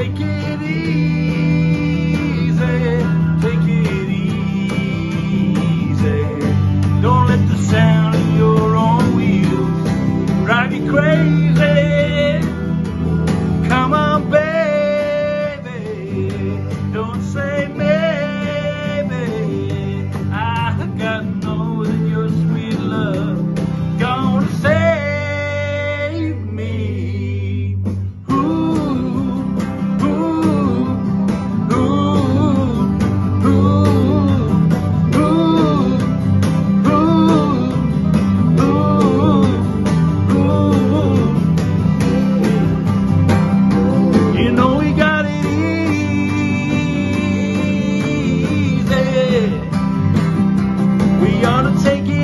Take it easy, take it easy. Don't let the sound of your own wheels drive you crazy. Come on, baby, don't say maybe. I gotta know that your sweet love gonna save me. You know we got it easy. We ought to take it